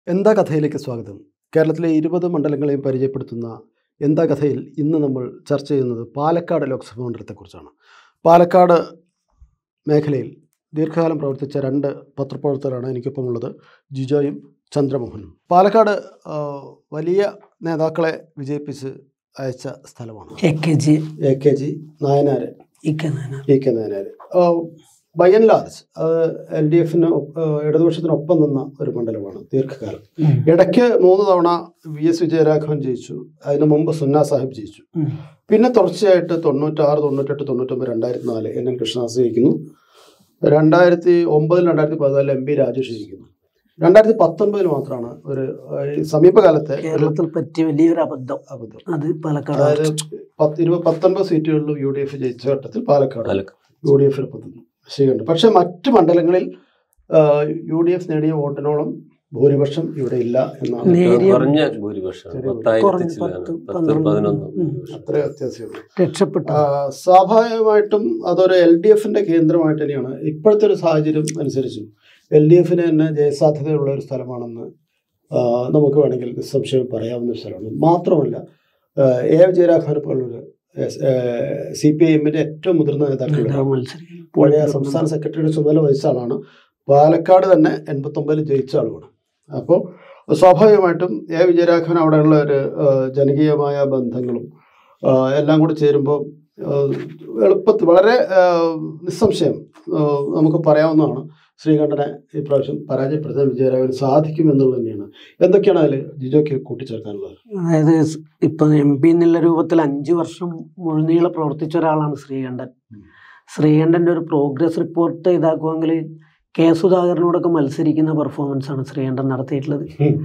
എന്താ കഥയിലേക്ക് സ്വാഗതം. കേരളത്തിലെ 20 മണ്ഡലങ്ങളെയും പരിചയപ്പെടുത്തുന്ന എന്താ കഥയിൽ ഇന്ന് നമ്മൾ ചർച്ച ചെയ്യുന്നത് പാലക്കാട് ലോക്സഭാ മണ്ഡലത്തെക്കുറിച്ചാണ്. പാലക്കാട് മേഖലയിൽ ദീർഘകാലം പ്രവർത്തിച്ച 2 പത്രപ്രവർത്തകരാണ് എനിക്കൊപ്പമുള്ളത്, ജിജോയും ചന്ദ്രമോഹനും. പാലക്കാട് വലിയ നേതാക്കളെ വിജയിപ്പിച്ച് അയച്ച സ്ഥലമാണ്. A K G Nayanar. By and large LDF-ന് ഇടതുപക്ഷത്തിനൊപ്പം നിന്ന ഒരു മണ്ഡലമാണ് ദീർഘകാലം. ഇടയ്ക്ക് 3 തവണ VS വിജയരാഘവൻ ജയിച്ചു. അതിനു മുമ്പ് സുന്ന സാഹിബ് ജയിച്ചു. പിന്നെ തുടർച്ചയായിട്ട് 96, 98, 99, 2004 NN കൃഷ്ണദാസ് ജയിക്കുന്നു. 2009, 2014 MP രാജേഷ് ജയിക്കുന്നു. 2019 മാത്രമാണ് ഒരു സമീപകാലത്തെ കേരളത്തിൽ പറ്റിയ വലിയൊരു അബദ്ധം. അത് പാലക്കാട്. അതായത് 19 സീറ്റുകളിലും UDF ജയിച്ച ഘട്ടത്തിൽ പാലക്കാട് UDF ശ്രീകണ്ഠൻ. പക്ഷെ മറ്റ് മണ്ഡലങ്ങളിൽ UDF നേടിയ വോട്ടിനോളം ഭൂരിപക്ഷം ഇവിടെ ഇല്ല എന്നാണ്. അത്ര വ്യത്യാസമുണ്ട്. സ്വാഭാവികമായിട്ടും അതൊരു LDF-ന്റെ കേന്ദ്രമായിട്ട് തന്നെയാണ് ഇപ്പോഴത്തെ ഒരു സാഹചര്യം അനുസരിച്ചും LDF-ന് തന്നെ ജയസാധ്യതയുള്ള ഒരു സ്ഥലമാണെന്ന് നമുക്ക് വേണമെങ്കിൽ നിസ്സംശയം പറയാവുന്ന ഒരു സ്ഥലമാണ്. മാത്രമല്ല A വിജയരാഘവനെ പോലുള്ളൊരു CPIM-ന്റെ ഏറ്റവും മുതിർന്ന നേതാക്കളുടെ പഴയ സംസ്ഥാന സെക്രട്ടറിയുടെ ചുമതല വഹിച്ച ആളാണ്. പാലക്കാട് തന്നെ 89 ജയിച്ച ആളുമാണ്. അപ്പോൾ സ്വാഭാവികമായിട്ടും A വിജയരാഘവൻ അവിടെയുള്ള ഒരു ജനകീയമായ ബന്ധങ്ങളും എല്ലാം കൂടി ചേരുമ്പോൾ എളുപ്പത്തിൽ വളരെ നിസ്സംശയം നമുക്ക് പറയാവുന്നതാണ് ശ്രീകണ്ഠനെ ഇപ്രാവശ്യം പരാജയപ്പെടുത്താൻ വിജയരാഘവന് സാധിക്കുമെന്നുള്ളത് തന്നെയാണ്. എന്തൊക്കെയാണ് അതിൽ ജിജോയ്ക്ക് കൂട്ടിച്ചേർക്കാനുള്ളത്? അതായത് ഇപ്പം MP എന്നുള്ള രൂപത്തിൽ 5 വർഷം മുഴുനീള പ്രവർത്തിച്ച ഒരാളാണ് ശ്രീകണ്ഠൻ. ശ്രീകണ്ഠൻ്റെ ഒരു പ്രോഗ്രസ് റിപ്പോർട്ട് ഇതാക്കുമെങ്കിൽ K സുധാകരനോടൊക്കെ മത്സരിക്കുന്ന പെർഫോമൻസ് ആണ് ശ്രീകണ്ഠൻ നടത്തിയിട്ടുള്ളത്.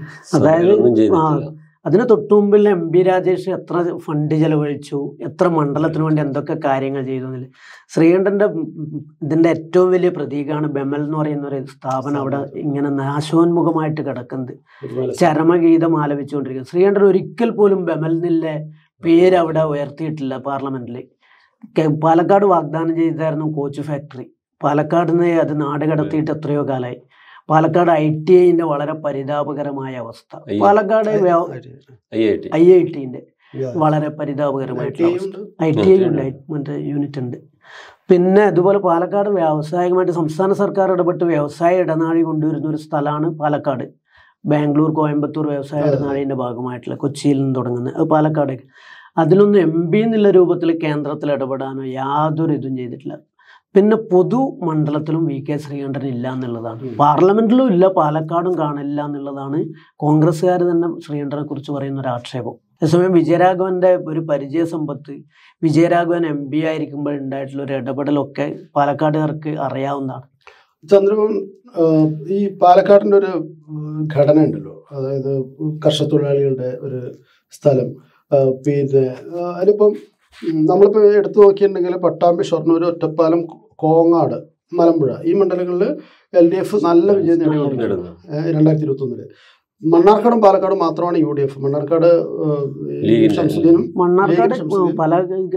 അതായത് അതിന് തൊട്ടുമുമ്പിൽ MP രാജേഷ് എത്ര ഫണ്ട് ചെലവഴിച്ചു, എത്ര മണ്ഡലത്തിന് വേണ്ടി എന്തൊക്കെ കാര്യങ്ങൾ ചെയ്തു എന്നില്ല. ശ്രീകണ്ഠൻ്റെ ഇതിൻ്റെ ഏറ്റവും വലിയ പ്രതീകമാണ് ബെമൽ എന്ന് പറയുന്ന ഒരു സ്ഥാപനം അവിടെ ഇങ്ങനെ നാശോന്മുഖമായിട്ട് കിടക്കുന്നത്, ചരമഗീതം ആലപിച്ചുകൊണ്ടിരിക്കുന്നത്. ശ്രീകണ്ഠൻ ഒരിക്കൽ പോലും ബെമലിൻ്റെ പേര് അവിടെ ഉയർത്തിയിട്ടില്ല. പാർലമെന്റിൽ പാലക്കാട് വാഗ്ദാനം ചെയ്തായിരുന്നു കോച്ച് ഫാക്ടറി. പാലക്കാടിന് അത് നാട് കടത്തിയിട്ട് എത്രയോ കാലമായി. പാലക്കാട് ITI-ന്റെ വളരെ പരിതാപകരമായ അവസ്ഥ. പാലക്കാട് IIT-ന്റെ വളരെ പരിതാപകരമായിട്ടുള്ള അവസ്ഥ. ITI ഉണ്ട്, യൂണിറ്റ് ഉണ്ട്. പിന്നെ അതുപോലെ പാലക്കാട് വ്യാവസായികമായിട്ട് സംസ്ഥാന സർക്കാർ ഇടപെട്ട് വ്യവസായ ഇടനാഴി കൊണ്ടുവരുന്ന ഒരു സ്ഥലമാണ് പാലക്കാട്. ബാംഗ്ലൂർ, കോയമ്പത്തൂർ വ്യവസായ ഇടനാഴിൻ്റെ ഭാഗമായിട്ടുള്ള കൊച്ചിയിൽ നിന്ന് തുടങ്ങുന്നത് അത് പാലക്കാട്. അതിലൊന്നും MP എന്നുള്ള രൂപത്തിൽ കേന്ദ്രത്തിൽ ഇടപെടാനോ യാതൊരു ഇതും ചെയ്തിട്ടില്ല. പിന്നെ പൊതു മണ്ഡലത്തിലും VK ശ്രീകണ്ഠൻ ഇല്ല എന്നുള്ളതാണ്. പാർലമെന്റിലും ഇല്ല, പാലക്കാടും കാണില്ല എന്നുള്ളതാണ് കോൺഗ്രസ്സുകാർ തന്നെ ശ്രീകണ്ഠനെ കുറിച്ച് പറയുന്ന ഒരു ആക്ഷേപം. അതേസമയം വിജയരാഘവന്റെ ഒരു പരിചയ സമ്പത്ത്, വിജയരാഘവൻ MP ആയിരിക്കുമ്പോൾ ഉണ്ടായിട്ടുള്ള ഒരു ഇടപെടലൊക്കെ പാലക്കാടുകാർക്ക് അറിയാവുന്നതാണ്. ചന്ദ്രമോഹൻ, ഈ പാലക്കാടിൻ്റെ ഒരു ഘടന ഉണ്ടല്ലോ, അതായത് കർഷക തൊഴിലാളികളുടെ ഒരു സ്ഥലം. പിന്നെ അതിലിപ്പം നമ്മളിപ്പോൾ എടുത്തു നോക്കിയിട്ടുണ്ടെങ്കിൽ പട്ടാമ്പി, ഷൊർണൂർ, ഒറ്റപ്പാലം, കോങ്ങാട്, മലമ്പുഴ ഈ മണ്ഡലങ്ങളിൽ LDF നല്ല വിജയം നേടിക്കൊണ്ടിരിക്കുന്നത് 2021. മണ്ണാർക്കാടും പാലക്കാടും മാത്രമാണ് UDF. മണ്ണാർക്കാട് ഷംസുദ്ദീനും പല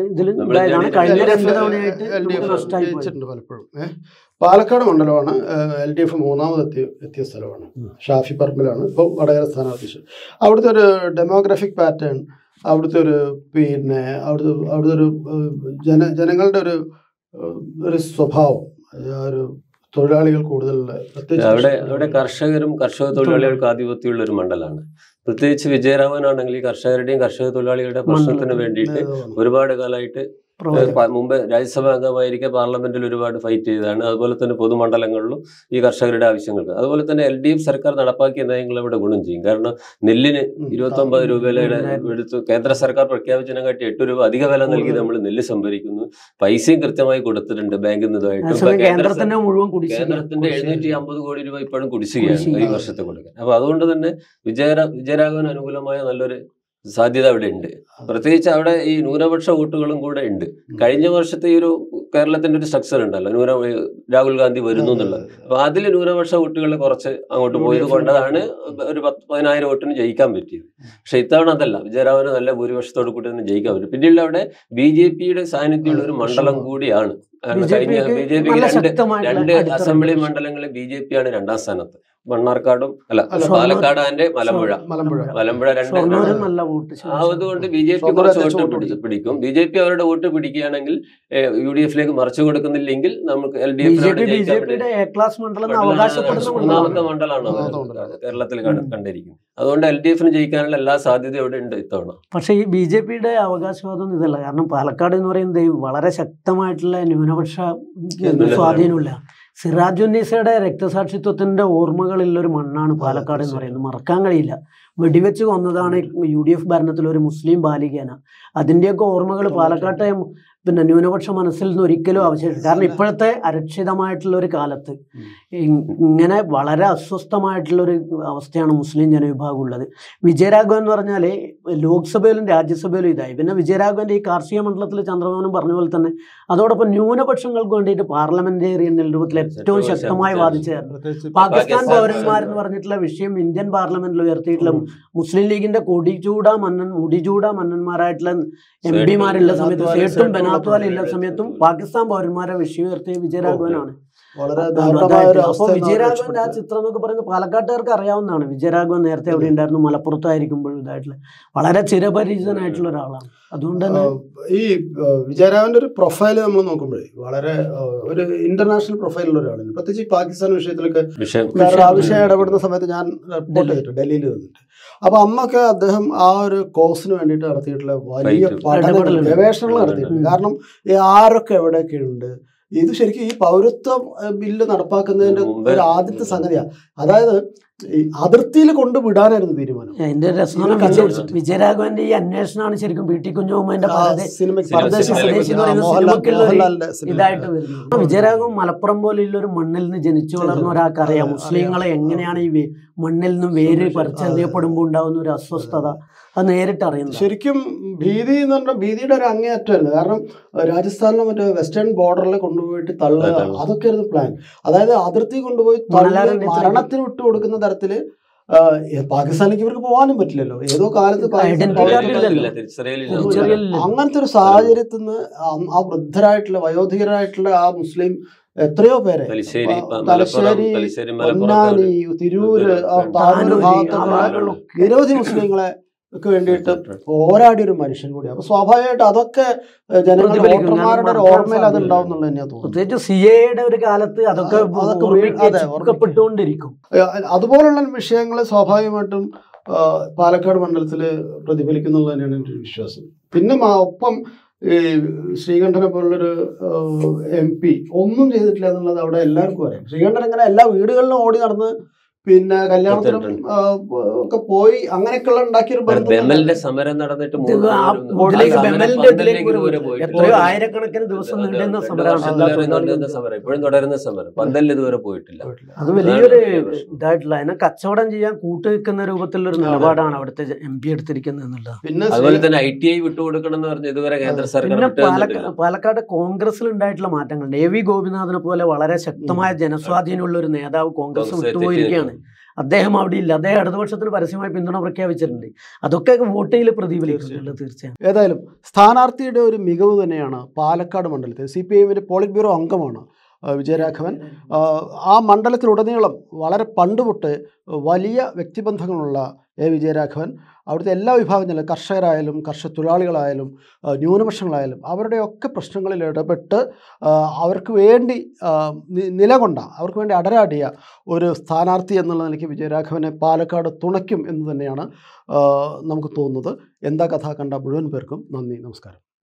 ജയിച്ചിട്ടുണ്ട് പലപ്പോഴും. പാലക്കാട് മണ്ഡലമാണ് LDF 3ാമത് എത്തിയ സ്ഥലമാണ്. ഷാഫി പറമ്പിലാണ് ഇപ്പോൾ വടകര സ്ഥാനാർത്ഥി. അവിടുത്തെ ഒരു ഡെമോഗ്രാഫിക് പാറ്റേൺ, അവിടുത്തെ ഒരു പിന്നെ അവിടുത്തെ ഒരു ജനങ്ങളുടെ ഒരു സ്വഭാവം, ഒരു തൊഴിലാളികൾ കൂടുതലുള്ള, അവിടെ കർഷകരും കർഷക തൊഴിലാളികൾക്ക് ആധിപത്യമുള്ള ഒരു മണ്ഡലമാണ്. പ്രത്യേകിച്ച് വിജയരാഘവനാണെങ്കിൽ കർഷകരുടെയും കർഷക തൊഴിലാളികളുടെ പ്രശ്നത്തിന് വേണ്ടിയിട്ട് ഒരുപാട് കാലമായിട്ട് മുമ്പ് രാജ്യസഭാ അംഗമായിരിക്കെ പാർലമെന്റിൽ ഒരുപാട് ഫൈറ്റ് ചെയ്തതാണ്. അതുപോലെ തന്നെ പൊതുമണ്ഡലങ്ങളിലും ഈ കർഷകരുടെ ആവശ്യങ്ങൾക്ക്. അതുപോലെ തന്നെ LDF സർക്കാർ നടപ്പാക്കിയ നയങ്ങൾ അവിടെ ഗുണം ചെയ്യും. കാരണം നെല്ലിന് 29 രൂപയുടെ എടുത്തു കേന്ദ്ര സർക്കാർ പ്രഖ്യാപിച്ചതിനെ കാട്ടി 8 രൂപ അധിക വില നൽകി നമ്മൾ നെല്ല് സംഭരിക്കുന്നു. പൈസയും കൃത്യമായി കൊടുത്തിട്ടുണ്ട് ബാങ്കിൽ നിന്നുമായിട്ട്. കേന്ദ്രത്തിന്റെ 750 കോടി രൂപ ഇപ്പോഴും കുടിശ്ശികയാണ് ഈ വർഷത്തെ കൊടുക്കാൻ. അപ്പൊ അതുകൊണ്ട് തന്നെ വിജയരാഘവൻ അനുകൂലമായ നല്ലൊരു സാധ്യത അവിടെ ഉണ്ട്. പ്രത്യേകിച്ച് അവിടെ ഈ ന്യൂനപക്ഷ വോട്ടുകളും കൂടെ ഉണ്ട്. കഴിഞ്ഞ വർഷത്തെ ഈ ഒരു കേരളത്തിന്റെ ഒരു സ്ട്രക്ചർ ഉണ്ടല്ലോ, രാഹുൽ ഗാന്ധി വരുന്നു എന്നുള്ളത്. അപ്പൊ അതിൽ ന്യൂനപക്ഷ വോട്ടുകൾ കുറച്ച് അങ്ങോട്ട് പോയത് കൊണ്ടതാണ് ഒരു 10,000 വോട്ടിന് ജയിക്കാൻ പറ്റിയത്. പക്ഷെ ഇത്തവണ അതല്ല, വിജയരാഘവന് നല്ല ഭൂരിപക്ഷത്തോട് കൂടി തന്നെ ജയിക്കാൻ പറ്റും. പിന്നീട് അവിടെ BJP-യുടെ സാന്നിധ്യമുള്ള ഒരു മണ്ഡലം കൂടിയാണ്. കഴിഞ്ഞ BJP 2 അസംബ്ലി മണ്ഡലങ്ങളിൽ BJP-യാണ് 2ാം സ്ഥാനത്ത്. മണ്ണാർക്കാടും അല്ല പാലക്കാട് ആൻഡ് മലമ്പുഴ അതുകൊണ്ട് BJP കുറച്ച് വോട്ട് പിടിക്കും. BJP അവരുടെ വോട്ട് പിടിക്കുകയാണെങ്കിൽ UDF മറിച്ചു കൊടുക്കുന്നില്ലെങ്കിൽ നമുക്ക് മൂന്നാമത്തെ മണ്ഡലമാണ് കേരളത്തിൽ കണ്ടിരിക്കുന്നത്. അതുകൊണ്ട് LDF ജയിക്കാനുള്ള എല്ലാ സാധ്യതയും ഇവിടെ ഉണ്ട് ഇത്തവണ. പക്ഷേ ഈ BJPയുടെ അവകാശവാദം ഇതല്ല. കാരണം പാലക്കാട് എന്ന് പറയുന്നത് വളരെ ശക്തമായിട്ടുള്ള ന്യൂനപക്ഷ സ്വാധീനമില്ല. സിറാജുന്നീസയുടെ രക്തസാക്ഷിത്വത്തിന്റെ ഓർമ്മകളിലൊരു മണ്ണാണ് പാലക്കാട് എന്ന് പറയുന്നത്. മറക്കാൻ കഴിയില്ല. വെടിവെച്ച് കൊന്നതാണ് UDF ഭരണത്തിൽ ഒരു മുസ്ലിം ബാലികേന. അതിൻ്റെയൊക്കെ ഓർമ്മകൾ പാലക്കാട്ടെ പിന്നെ ന്യൂനപക്ഷ മനസ്സിൽ നിന്ന് ഒരിക്കലും അവശേഷിക്കും. കാരണം ഇപ്പോഴത്തെ അരക്ഷിതമായിട്ടുള്ള ഒരു കാലത്ത് ഇങ്ങനെ വളരെ അസ്വസ്ഥമായിട്ടുള്ളൊരു അവസ്ഥയാണ് മുസ്ലിം ജനവിഭാഗം ഉള്ളത്. വിജയരാഘവൻ എന്ന് പറഞ്ഞാൽ ലോക്സഭയിലും രാജ്യസഭയിലും ഇതായി. പിന്നെ വിജയരാഘവൻ്റെ ഈ കാർഷിക മണ്ഡലത്തിൽ ചന്ദ്രമോഹനും പറഞ്ഞ പോലെ തന്നെ അതോടൊപ്പം ന്യൂനപക്ഷങ്ങൾക്ക് വേണ്ടിയിട്ട് പാർലമെന്റേറിയൻ രൂപത്തിൽ ഏറ്റവും ശക്തമായി വാദിച്ചായിരുന്നു. പാകിസ്ഥാൻ പൗരന്മാരെന്ന് പറഞ്ഞിട്ടുള്ള വിഷയം ഇന്ത്യൻ പാർലമെന്റിൽ ഉയർത്തിയിട്ടുള്ള മുസ്ലിം ലീഗിന്റെ മുടിചൂട മന്നന്മാരായിട്ടുള്ള MP-മാരുള്ള സമയത്ത് സേട്ടും ബനാത്വാലുള്ള സമയത്തും പാകിസ്ഥാൻ പൗരന്മാരെ വിഷയം ഉയർത്തിയ വിജയരാഘവനാണ്. അപ്പൊ വിജയരാഘവന്റെ ആ ചിത്രം എന്നൊക്കെ പറയുന്നത് പാലക്കാട്ടുകാർക്ക് അറിയാവുന്നതാണ്. വിജയരാഘവൻ നേരത്തെ അവിടെ ഉണ്ടായിരുന്നു, മലപ്പുറത്തായിരിക്കുമ്പോഴും ഇതായിട്ടുള്ള വളരെ ചിരപരിചിതനായിട്ടുള്ള ഒരാളാണ്. അതുകൊണ്ട് തന്നെ ഈ വിജയരാഘവന്റെ ഒരു പ്രൊഫൈൽ നമ്മൾ നോക്കുമ്പോഴേ വളരെ ഒരു ഇന്റർനാഷണൽ പ്രൊഫൈലുള്ള ഒരാളാണ്. പ്രത്യേകിച്ച് പാകിസ്ഥാൻ വിഷയത്തിലൊക്കെ ആ വിഷയം ഇടപെടുന്ന സമയത്ത് ഞാൻ റിപ്പോർട്ട് ചെയ്തിട്ടുണ്ട് ഡൽഹിയിൽ വന്നിട്ട്. അപ്പൊ അന്നൊക്കെ അദ്ദേഹം ആ ഒരു കോഴ്സിന് വേണ്ടിയിട്ട് നടത്തിയിട്ടുള്ള വലിയ പഠനങ്ങൾ ഗവേഷണങ്ങൾ നടത്തിയിട്ടുണ്ട്. കാരണം ആരൊക്കെ എവിടെയൊക്കെ ഉണ്ട്, ഇത് ശരിക്കും ഈ പൗരത്വ ബില്ല് നടപ്പാക്കുന്നതിന്റെ ഒരു ആദ്യത്തെ സംഗതിയാണ്. അതായത് ഈ അതിർത്തിയിൽ കൊണ്ടുവിടാനായിരുന്നു തീരുമാനം. അതിന്റെ രസം വിജയരാഘവന്റെ ഈ അന്വേഷണമാണ് ശരിക്കും PT കുഞ്ഞുമ്മന്റെ ഇതായിട്ട് വരുന്നത്. വിജയരാഘവൻ മലപ്പുറം പോലെയുള്ള ഒരു മണ്ണിൽ നിന്ന് ജനിച്ചു വളർന്ന ഒരാൾക്കറിയാം മുസ്ലിങ്ങളെ എങ്ങനെയാണ് ഈ മണ്ണിൽ നിന്നും വേര് പറിച്ചറിയപ്പെടുമ്പോൾ ഉണ്ടാകുന്ന ഒരു അസ്വസ്ഥത അത് നേരിട്ട് അറിയുന്നു. ശരിക്കും ഭീതി എന്ന് പറഞ്ഞാൽ ഭീതിയുടെ ഒരു അങ്ങേയറ്റമായിരുന്നു. കാരണം രാജസ്ഥാനിലെ മറ്റേ വെസ്റ്റേൺ ബോർഡറിൽ കൊണ്ടുപോയിട്ട് തള്ളുക, അതൊക്കെ ആയിരുന്നു പ്ലാൻ. അതായത് അതിർത്തി കൊണ്ടുപോയി മരണത്തിന് വിട്ടു കൊടുക്കുന്ന തരത്തില് പാകിസ്ഥാനിലേക്ക് ഇവർക്ക് പോകാനും പറ്റില്ലല്ലോ. ഏതോ കാലത്ത് അങ്ങനത്തെ ഒരു സാഹചര്യത്തിൽ നിന്ന് ആ വൃദ്ധരായിട്ടുള്ള വയോധികരായിട്ടുള്ള ആ മുസ്ലിം എത്രയോ പേരെ തലശ്ശേരി, പൊന്നാനി, തിരൂര്, താനൂർ ഭാഗത്തുള്ള നിരവധി മുസ്ലിങ്ങളെ ഒക്കെ വേണ്ടിയിട്ട് പോരാടിയ ഒരു മനുഷ്യൻ കൂടിയാണ്. അപ്പൊ സ്വാഭാവികമായിട്ട് അതൊക്കെ ജനങ്ങളുടെ വോട്ടർമാരുടെ ഒരു ഓർമ്മയിൽ അത് ഉണ്ടാവും എന്നുള്ളത് തന്നെയാണ് തോന്നുന്നത്. പ്രത്യേകിച്ച് CAA ഒരു കാലത്ത് അതൊക്കെ ഓർമ്മപ്പെട്ടുകൊണ്ടിരിക്കും. അതുപോലുള്ള വിഷയങ്ങൾ സ്വാഭാവികമായിട്ടും പാലക്കാട് മണ്ഡലത്തിൽ പ്രതിഫലിക്കുന്നുള്ളത് തന്നെയാണ് എൻ്റെ ഒരു വിശ്വാസം. പിന്നെ ഒപ്പം ഈ ശ്രീകണ്ഠനെ പോലുള്ളൊരു MP ഒന്നും ചെയ്തിട്ടില്ല എന്നുള്ളത് അവിടെ എല്ലാവർക്കും അറിയാം. ശ്രീകണ്ഠൻ ഇങ്ങനെ എല്ലാ വീടുകളിലും ഓടി നടന്ന് പിന്നെ കല്യാണത്തിനും ഒക്കെ പോയി അങ്ങനെയൊക്കെയുള്ള ഉണ്ടാക്കിയൊരു സമരം നടന്നിട്ട് ആയിരക്കണക്കിന് ദിവസം നീണ്ടുന്ന സമരം ഇപ്പോഴും തുടരുന്ന സമരം. പന്തലിൽ ഇതുവരെ പോയിട്ടില്ല. അത് വലിയൊരു ഇതായിട്ടുള്ള അതിനെ കച്ചവടം ചെയ്യാൻ കൂട്ടുനിൽക്കുന്ന രൂപത്തിലുള്ള ഒരു നിലപാടാണ് അവിടുത്തെ MP എടുത്തിരിക്കുന്നത് എന്നുള്ളത്. പിന്നെ അതുപോലെ തന്നെ ITI വിട്ടുകൊടുക്കണം എന്ന് പറഞ്ഞ് ഇതുവരെ കേന്ദ്ര സർക്കാർ. പാലക്കാട് കോൺഗ്രസിൽ ഉണ്ടായിട്ടുള്ള മാറ്റങ്ങൾ AV ഗോപിനാഥിനെ പോലെ വളരെ ശക്തമായ ജനസ്വാധീനമുള്ള ഒരു നേതാവ് കോൺഗ്രസ് വിട്ടുപോയിരിക്കുകയാണ്. അദ്ദേഹം അവിടെ ഇല്ല. അദ്ദേഹം ഇടതുപക്ഷത്തിന് പരസ്യമായി പിന്തുണ പ്രഖ്യാപിച്ചിട്ടുണ്ട്. അതൊക്കെ വോട്ടിൽ പ്രതിഫലിക്കുന്നുണ്ട് തീർച്ചയായും. ഏതായാലും സ്ഥാനാർത്ഥിയുടെ ഒരു മികവ് തന്നെയാണ് പാലക്കാട് മണ്ഡലത്തിൽ. CPIM പോളിറ്റ് ബ്യൂറോ അംഗമാണ് വിജയരാഘവൻ. ആ മണ്ഡലത്തിലുടനീളം വളരെ പണ്ടുതൊട്ട് വലിയ വ്യക്തിബന്ധങ്ങളുള്ള വിജയരാഘവൻ അവിടുത്തെ എല്ലാ വിഭാഗങ്ങളും കർഷകരായാലും കർഷക തൊഴിലാളികളായാലും ന്യൂനപക്ഷങ്ങളായാലും അവരുടെയൊക്കെ പ്രശ്നങ്ങളിൽ ഇടപെട്ട് അവർക്ക് വേണ്ടി നിലകൊണ്ട അവർക്ക് വേണ്ടി അടരാടിയ ഒരു സ്ഥാനാർത്ഥി എന്നുള്ള നിലയ്ക്ക് വിജയരാഘവനെ പാലക്കാട് തുണയ്ക്കും എന്ന് തന്നെയാണ് നമുക്ക് തോന്നുന്നത്. എന്താ കഥ കണ്ട മുഴുവൻ പേർക്കും നന്ദി, നമസ്കാരം.